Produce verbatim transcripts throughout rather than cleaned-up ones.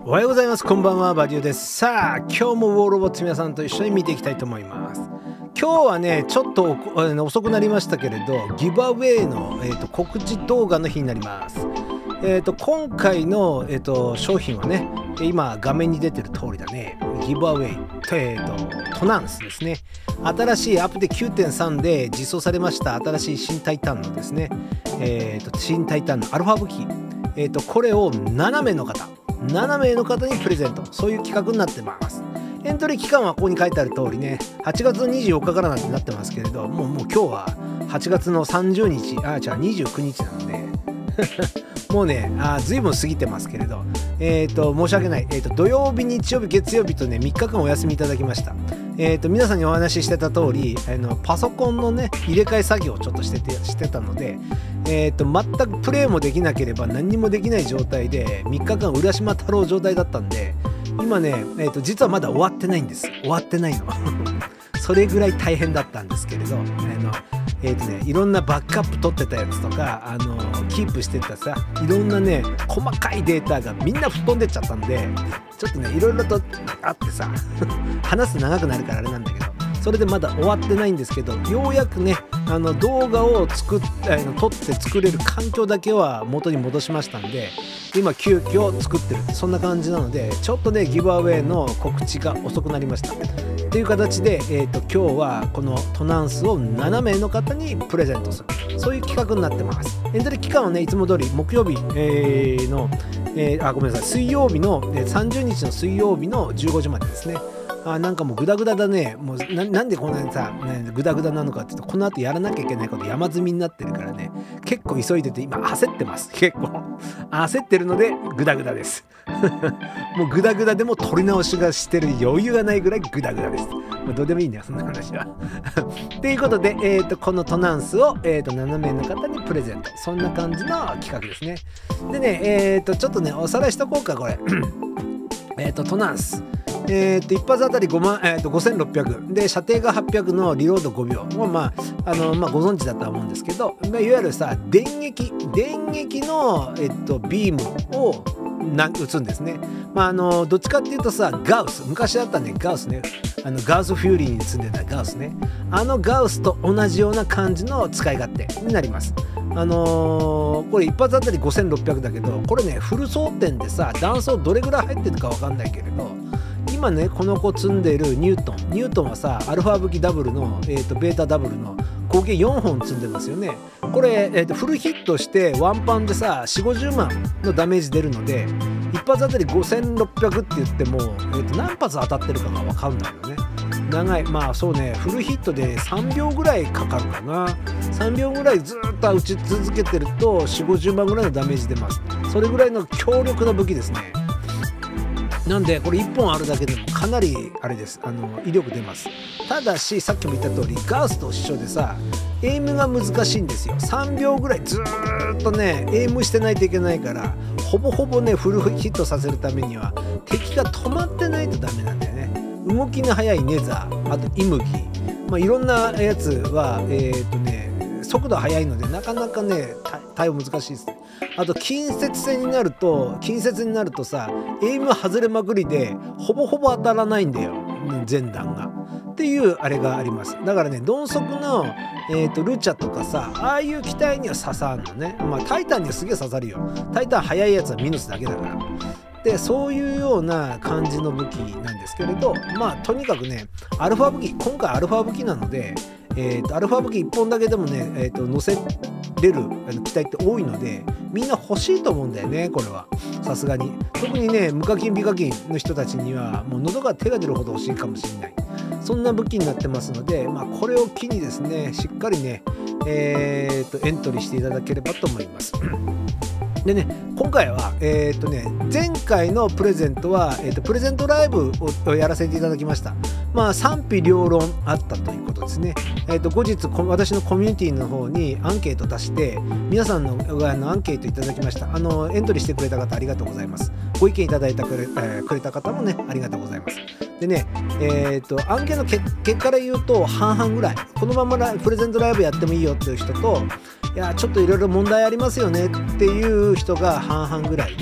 おはようございます。こんばんは、バデューです。さあ、今日もウォーロボッツ皆さんと一緒に見ていきたいと思います。今日はね、ちょっと遅くなりましたけれど、ギブアウェイの、えー、と告知動画の日になります。えー、と今回の、えー、と商品はね、今画面に出てる通りだね、ギブアウェイ、えー、とトナンスですね。新しいアップデ きゅうてんさん で実装されました新しい新タイタンのですね、えー、と新タイタンのアルファ武器、えー、とこれをななめいの方ななめいの方にプレゼント、そういう企画になってます。エントリー期間はここに書いてある通りね、はちがつのにじゅうよっかからなんてなってますけれど、もうもう今日ははちがつのさんじゅうにち、あ違うにじゅうくにちなのでもうね、あずいぶん過ぎてますけれど、えっ、ー、と申し訳ない、えー、と土曜日日曜日月曜日とねみっかかんお休みいただきました。えー、と皆さんにお話ししてた通り、あのパソコンのね入れ替え作業をちょっとしててしてたので、えー、と全くプレイもできなければ何にもできない状態でみっかかん浦島太郎状態だったんで、今ね、えー、と実はまだ終わってないんです。終わってないのそれぐらい大変だったんですけれど、あのえーとね、いろんなバックアップ取ってたやつとか、あのキープしてたさ、いろんなね細かいデータがみんな吹っ飛んでっちゃったんで、ちょっとねいろいろとあってさ話すと長くなるからあれなんだけど、それでまだ終わってないんですけど、ようやくねあの動画を作っあの撮って作れる環境だけは元に戻しましたんで、今急遽作ってる、そんな感じなので、ちょっとねギブアウェイの告知が遅くなりましたっていう形で、えー、と今日はこのトナンスをななめいの方にプレゼントする、そういう企画になってます。エントリー期間はねいつも通り木曜日、えー、の、えー、あごめんなさい水曜日のさんじゅうにちの水曜日のじゅうごじまでですね。あなんかもうグダグダだね。もう な, なんでこんなにさ、ね、グダグダなのかっていうと、この後やらなきゃいけないこと山積みになってるからね、結構急いでて今焦ってます。結構焦ってるのでグダグダですもうグダグダでも取り直しがしてる余裕がないぐらいグダグダです。まあ、どうでもいいんだよそんな話はということで、えー、とこのトナンスを、えー、とななめいの方にプレゼント、そんな感じの企画ですね。でね、えー、とちょっとねおさらいしとこうか。これえっとトナンス、えー、と一発あたりごまん、えー、とごせんろっぴゃくで、射程がはっぴゃくのリロードごびょうも、まああのまあ、ご存知だとは思うんですけど、まあ、いわゆるさ電撃電撃の、えー、とビームをな撃つんですね。まああのどっちかっていうとさ、ガウス昔あったね、ガウスね、あのガウスフューリーに積んでたガウスね、あのガウスと同じような感じの使い勝手になります。あのー、これ一発あたりごせんろっぴゃくだけど、これねフル装填でさ弾倉どれぐらい入ってるかわかんないけれど、今ねこの子積んでいるニュートンニュートンはさアルファ武器ダブルの、えー、とベータダブルの合計よんほん積んでますよね。これ、えー、とフルヒットしてワンパンでさ よんじゅうごじゅうまんのダメージ出るので、一発あたりごせんろっぴゃくって言っても、えー、と何発当たってるかが分かんないよね。長い、まあそうね、フルヒットでさんびょうぐらいかかるかな。さんびょうぐらいずっと打ち続けてるとよんじゅうごじゅうまんぐらいのダメージ出ます。それぐらいの強力な武器ですね。なんでこれいっぽんあるだけでもかなりあれです、あの威力出ます。ただしさっきも言った通りガウスと一緒でさエイムが難しいんですよ。さんびょうぐらいずーっとねエイムしてないといけないから、ほぼほぼねフルヒットさせるためには敵が止まってないとダメなんだよね。動きの速いネザー、あとイムギ、まあ、いろんなやつはえっ、ー、とね速度速いのでなかなかね対応難しいです。あと近接戦になると近接になるとさエイム外れまくりでほぼほぼ当たらないんだよ全弾がっていうあれがあります。だからね鈍足の、えー、とルチャとかさああいう機体には刺さんのね。まあタイタンにはすげえ刺さるよ。タイタン速いやつはミノスだけだから。でそういうような感じの武器なんですけれど、まあとにかくねアルファ武器、今回アルファ武器なので、えー、とアルファ武器いっぽんだけでもね、えー、と乗せれるあの機体って多いので、みんな欲しいと思うんだよねこれは。さすがに特にね無課金美課金の人たちにはもう喉が手が出るほど欲しいかもしれない、そんな武器になってますので、まあ、これを機にですねしっかりね、えー、とエントリーしていただければと思いますでね、今回は、えーとね、前回のプレゼントは、えーとプレゼントライブをやらせていただきました。まあ賛否両論あったということですね。えーと後日私のコミュニティの方にアンケート出して皆さんのあのアンケートいただきました。あのエントリーしてくれた方ありがとうございます。ご意見いただいたくれ、えー、くれた方もねありがとうございます。でね、えーとアンケートの結果から言うと半々ぐらい、このままラプレゼントライブやってもいいよっていう人と、いやちょっといろいろ問題ありますよねっていう人が半々ぐらいで、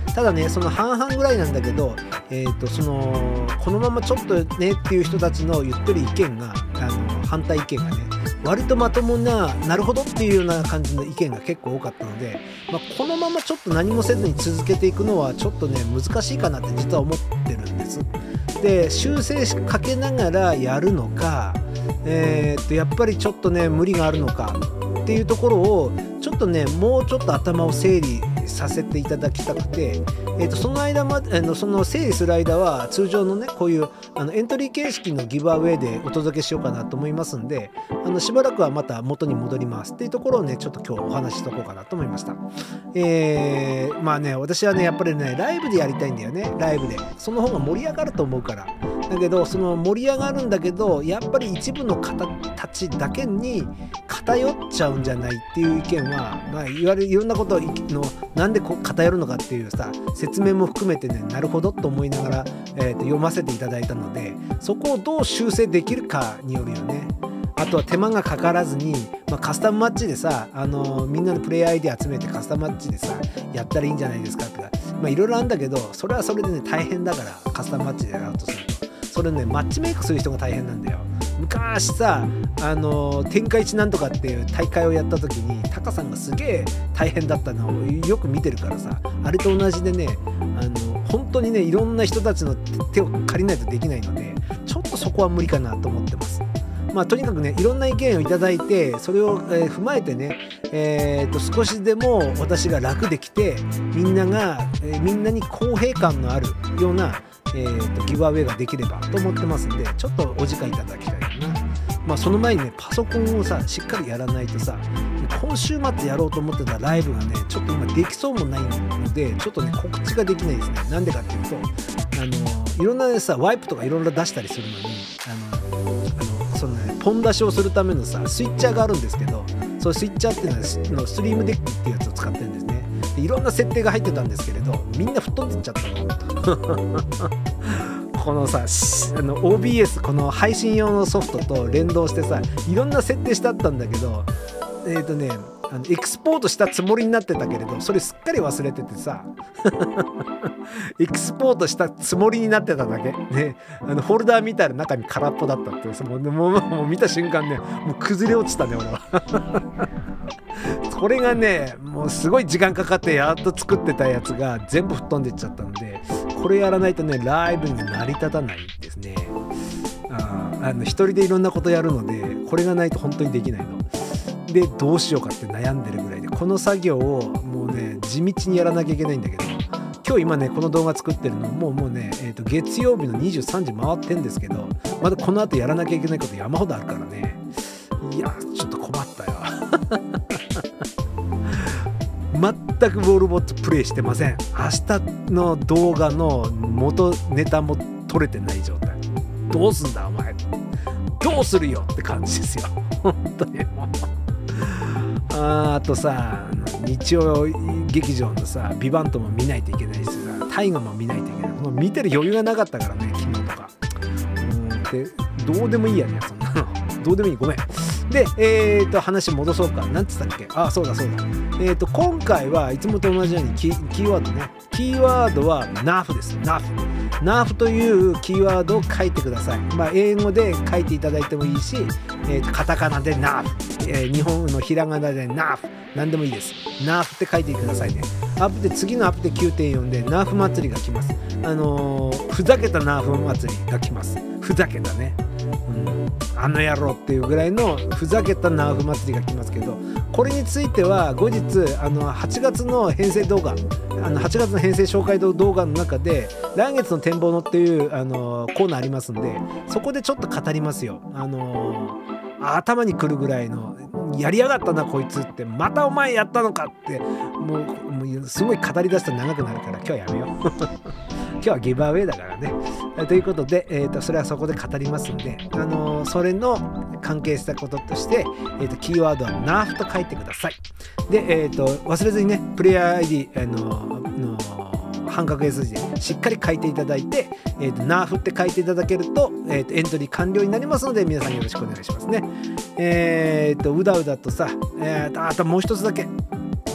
ただねその半々ぐらいなんだけど、えー、とそのこのままちょっとねっていう人たちの言ってる意見があの反対意見がね割とまともななるほどっていうような感じの意見が結構多かったので、まあ、このままちょっと何もせずに続けていくのはちょっとね難しいかなって実は思ってるんです。で修正かけながらやるのか、えー、っとやっぱりちょっとね無理があるのかっていうところをちょっとねもうちょっと頭を整理させていただきたくて、えー、とその間まであのその整理する間は通常のねこういうあのエントリー形式のギブアウェイでお届けしようかなと思いますんで、あのしばらくはまた元に戻りますっていうところをねちょっと今日お話ししとこうかなと思いました。えー、まあね私はねやっぱりねライブでやりたいんだよね。ライブでその方が盛り上がると思うから。だけどその盛り上がるんだけどやっぱり一部の方たちだけに偏っちゃうんじゃないっていう意見は、まあ、いわゆるいろんなことのなんでこう偏るのかっていうさ説明も含めてねなるほどと思いながら、えー、と読ませていただいたので、そこをどう修正できるかによるよね。あとは手間がかからずに、まあ、カスタムマッチでさ、あのー、みんなのプレイ アイディア集めてカスタムマッチでさやったらいいんじゃないですかとか、まあいろいろあるんだけどそれはそれでね大変だからカスタムマッチでやろうとするとそれねマッチメイクする人が大変なんだよ。昔さあの天下一なんとかっていう大会をやった時にタカさんがすげえ大変だったのをよく見てるからさ、あれと同じでねあの本当にねいろんな人たちの手を借りないとできないのでちょっとそこは無理かなと思ってます。まあ、とにかくねいろんな意見をいただいてそれを、えー踏まえてね、えー、と少しでも私が楽できてみんなが、えーみんなに公平感のあるような、えー、とギブアウェイができればと思ってますんでちょっとお時間いただきたいかな。まあその前にねパソコンをさしっかりやらないとさ今週末やろうと思ってたライブがねちょっと今できそうもないのでちょっとね告知ができないですね。なんでかっていうとあのいろんな、ね、さワイプとかいろいろ出したりするのにあのあのその、ね、ポン出しをするためのさスイッチャーがあるんですけど、そのスイッチャーっていうのはスのストリームデッキっていうやつを使ってるんですね。でいろんな設定が入ってたんですけれどみんな吹っ飛んでっちゃったのこのさあの オービーエス この配信用のソフトと連動してさいろんな設定してあったんだけどえっ、ー、とねあのエクスポートしたつもりになってたけれどそれすっかり忘れててさエクスポートしたつもりになってただけね、あのフォルダー見たら中身空っぽだったってもう、もう、もう見た瞬間ねもう崩れ落ちたね俺はこれがねもうすごい時間かかってやっと作ってたやつが全部吹っ飛んでっちゃったのでこれやらないとねライブに成り立たないですね。ああの一人でいろんなことやるのでこれがないと本当にできないのでどうしようかって悩んでるぐらいでこの作業をもうね地道にやらなきゃいけないんだけど今日今ねこの動画作ってるのもうもうね、えー、と月曜日のにじゅうさんじ回ってんですけどまだこの後やらなきゃいけないこと山ほどあるからねいやちょっと困ったよ全くウォールボットプレイしてません。明日の動画の元ネタも取れてない状態。どうすんだお前どうするよって感じですよ本当にもうあ, あとさ日曜劇場のさビバントも見ないといけないしさ大河も見ないといけない。もう見てる余裕がなかったからね昨日とかうんでどうでもいいやねそんなのどうでもいいごめん。でえーと話戻そうか。なんつったっけ。あそうだそうだえーと今回はいつもと同じようにキー、キーワードねキーワードは ナーフ です。 ナーフ ナーフ というキーワードを書いてください。まあ英語で書いていただいてもいいし、えーとカタカナで ナーフ、えー、日本のひらがなで ナーフ 何でもいいです。 ナーフ って書いてくださいね。アップで次のアップで きゅうてんよん でナーフ祭りが来ます。あのー、ふざけたナーフ祭りが来ます。ふざけたね、うん、あの野郎っていうぐらいのふざけたナーフ祭りが来ますけどこれについては後日あのはちがつの編成動画あのはちがつの編成紹介動画の中で来月の展望のっていうあのコーナーありますんでそこでちょっと語りますよ。あのー、頭にくるぐらいのやりやがったなこいつってまたお前やったのかってもう、もうすごい語り出すと長くなるから今日はやめよう今日はギブアウェイだからね。ということで、えー、とそれはそこで語りますんで、あのー、それの関係したこととして、えー、とキーワードは ナーフ と書いてください。で、えー、と忘れずにねプレイヤー アイディー、あのーの半角 エス 字でしっかり書いていただいて、えー、と ナーフ って書いていただけると、えー、とエントリー完了になりますので皆さんよろしくお願いしますね。えー、とうだうだとさ、えー、とあともう一つだけ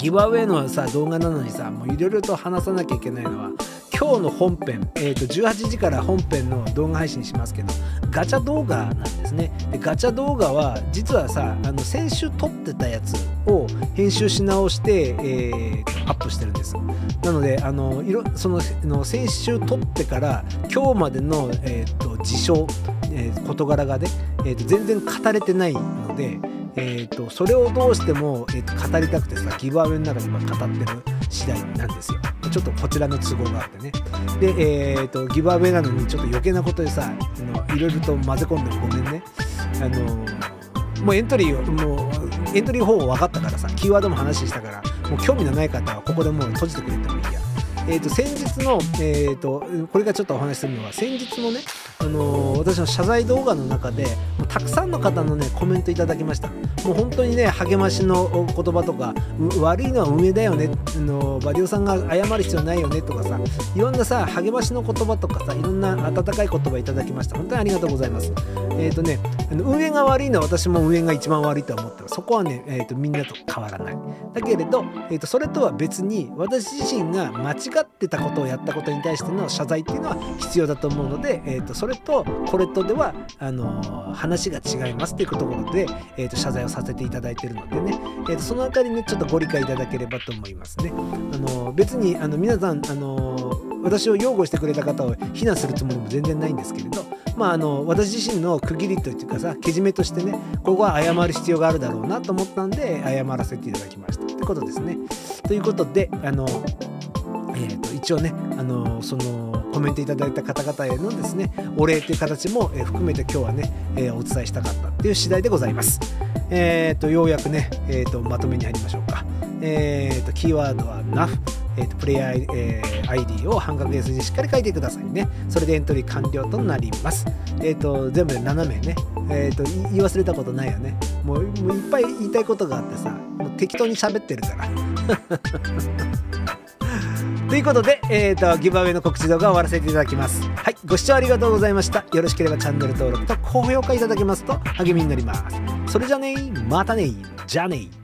ギブアウェイのさ動画なのにさ、もういろいろと話さなきゃいけないのは、今日の本編、えーとじゅうはちじから本編の動画配信しますけど、ガチャ動画なんですね。でガチャ動画は実はさ、あの先週撮ってたやつを編集し直して、えー、アップしてるんです。なのであのいろそのの先週撮ってから今日までの、えーと事象、えー、事柄がね、えーと全然語れてないので、えー、とそれをどうしても、えー、と語りたくてさ、ギブアウェイの中で今語ってる次第なんですよ。ちょっとこちらの都合があってね。で、えー、とギブアウェイなのにちょっと余計なことでさ、あのいろいろと混ぜ込んでごめんね。あのもうエントリーをもうエントリー方法分かったからさ、キーワードも話したから、もう興味のない方はここでもう閉じてくれてもいいや。えー、と先日の、えー、とこれからちょっとお話しするのは、先日のね、あのー、私の謝罪動画の中でもうたくさんの方のねコメントいただきました。もう本当にね、励ましの言葉とか、悪いのは運営だよね、あのバディオさんが謝る必要ないよねとかさ、いろんなさ励ましの言葉とかさ、いろんな温かい言葉いただきました。本当にありがとうございます。えっ、ー、とね運営が悪いのは私も運営が一番悪いと思ってる。そこはね、えー、とみんなと変わらない。だけれど、えー、とそれとは別に私自身が間違ってたことをやったことに対しての謝罪っていうのは必要だと思うので、えー、とそれとこれとではあのー、話が違いますっていうところで、えー、と謝罪をさせていただいているのでね、えー、とそのあたりねちょっとご理解いただければと思いますね。あのー、別にあの皆さん、あのー、私を擁護してくれた方を非難するつもりも全然ないんですけれど、まああの私自身の区切りというかさ、けじめとしてね、ここは謝る必要があるだろうなと思ったんで謝らせていただきましたってことですね。ということで、あのえー、と一応ね、あのそのコメントいただいた方々へのですねお礼という形も、えー、含めて今日はね、えー、お伝えしたかったっていう次第でございます。えー、とようやくね、えー、とまとめに入りましょうか。えー、とキーワードは ナフ、えー、とプレイヤー、えー、アイディー を半角 エス 字しっかり書いてくださいね。それでエントリー完了となります。えー、と全部でななめいね。えー、と言い忘れたことないよね。もう、もういっぱい言いたいことがあってさ、もう適当に喋ってるからということで、えー、とギブアウェイの告知動画を終わらせていただきます。はい、ご視聴ありがとうございました。よろしければチャンネル登録と高評価いただけますと励みになります。それじゃねー、またねー、じゃあねー。